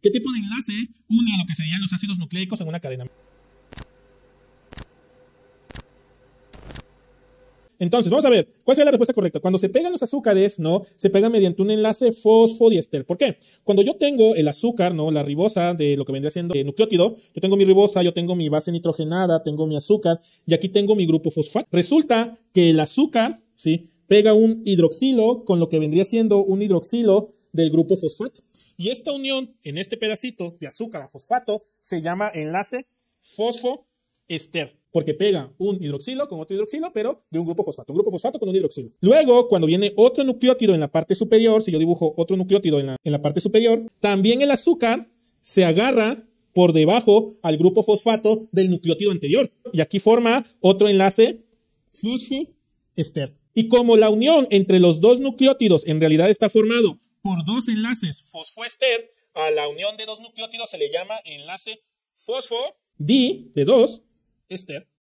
¿Qué tipo de enlace une a lo que serían los ácidos nucleicos en una cadena? Entonces, vamos a ver, ¿cuál sería la respuesta correcta? Cuando se pegan los azúcares, ¿no? Se pegan mediante un enlace fosfodiéster. ¿Por qué? Cuando yo tengo el azúcar, ¿no? La ribosa de lo que vendría siendo el nucleótido, yo tengo mi ribosa, yo tengo mi base nitrogenada, tengo mi azúcar, y aquí tengo mi grupo fosfato. Resulta que el azúcar, ¿sí? Pega un hidroxilo con lo que vendría siendo un hidroxilo del grupo fosfato. Y esta unión en este pedacito de azúcar a fosfato se llama enlace fosfoéster, porque pega un hidroxilo con otro hidroxilo, pero de un grupo fosfato con un hidroxilo. Luego, cuando viene otro nucleótido en la parte superior, si yo dibujo otro nucleótido en la parte superior, también el azúcar se agarra por debajo al grupo fosfato del nucleótido anterior. Y aquí forma otro enlace fosfoéster. Y como la unión entre los dos nucleótidos en realidad está formado por dos enlaces fosfoéster, a la unión de dos nucleótidos se le llama enlace fosfodi de 2 éster.